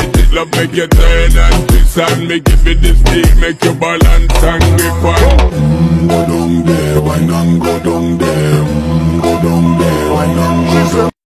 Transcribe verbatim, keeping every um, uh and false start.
it, it love make you turn and twist and me give it this beat, make you balance and grip on.